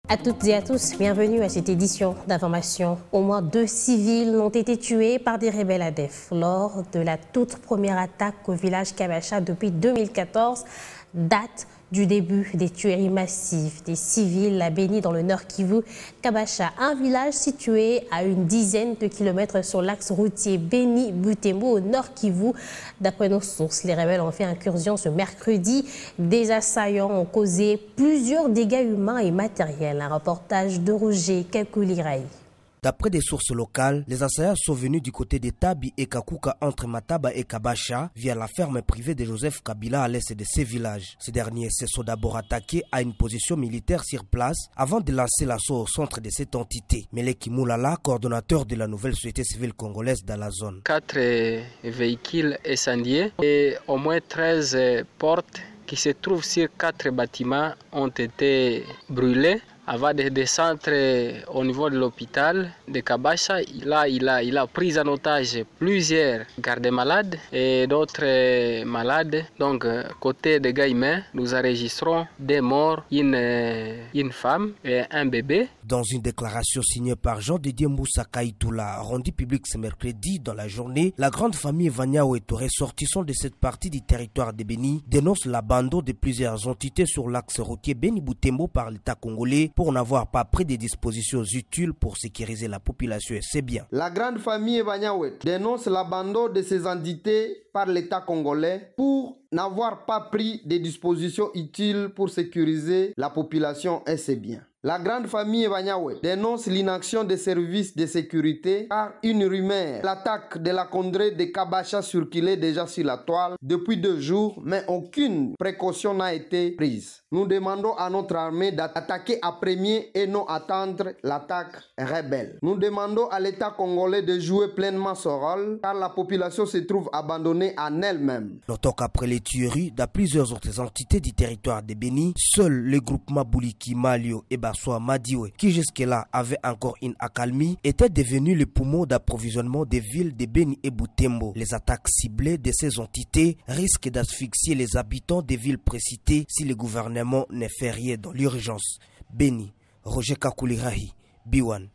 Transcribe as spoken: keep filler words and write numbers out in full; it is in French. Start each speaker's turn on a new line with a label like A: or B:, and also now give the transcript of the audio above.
A: À toutes et à tous, bienvenue à cette édition d'information. Au moins deux civils ont été tués par des rebelles A D F lors de la toute première attaque au village Kabacha depuis deux mille quatorze, date du début des tueries massives des civils à Beni dans le Nord Kivu. Kabacha, un village situé à une dizaine de kilomètres sur l'axe routier Beni-Butembo au Nord Kivu. D'après nos sources, les rebelles ont fait incursion ce mercredi. Des assaillants ont causé plusieurs dégâts humains et matériels. Un reportage de Roger Kakuliraï.
B: D'après des sources locales, les assaillants sont venus du côté de Tabi et Kakuka entre Mataba et Kabacha via la ferme privée de Joseph Kabila à l'est de ces villages. Ces derniers se sont d'abord attaqués à une position militaire sur place avant de lancer l'assaut au centre de cette entité. Meleki Moulala, coordonnateur de la nouvelle société civile congolaise dans la zone.
C: Quatre véhicules incendiés et au moins treize portes qui se trouvent sur quatre bâtiments ont été brûlés. Avant de descendre au niveau de l'hôpital de Kabacha, là, il a, il a pris en otage plusieurs gardes malades et d'autres malades. Donc, côté des dégâts humains, nous enregistrons des morts, une, une femme et un bébé.
B: Dans une déclaration signée par Jean-Didier Moussa Kaitoula, rendue publique ce mercredi dans la journée, la grande famille Vanyao et Touré, ressortissants de cette partie du territoire de Beni, dénonce l'abandon de plusieurs entités sur l'axe routier Beni-Butembo par l'État congolais pour n'avoir pas pris des dispositions utiles pour sécuriser la population et ses biens.
D: La grande famille Vanyao dénonce l'abandon de ces entités par l'État congolais pour n'avoir pas pris des dispositions utiles pour sécuriser la population et ses biens. La grande famille Banyawe dénonce l'inaction des services de sécurité par une rumeur. L'attaque de la Condrée de Kabacha circulait déjà sur la toile depuis deux jours, mais aucune précaution n'a été prise. Nous demandons à notre armée d'attaquer à premier et non attendre l'attaque rebelle. Nous demandons à l'État congolais de jouer pleinement son rôle, car la population se trouve abandonnée en elle-même.
B: Notons qu'après les tueries dans plusieurs autres entités du territoire de Beni, seul le groupement Bouliki, Malio et Bassoa Madiwe, qui jusque-là avait encore une accalmie, était devenu le poumon d'approvisionnement des villes de Beni et Butembo. Les attaques ciblées de ces entités risquent d'asphyxier les habitants des villes précitées si le gouvernement ne fait rien dans l'urgence. Beni, Roger Kakulirahi, B un.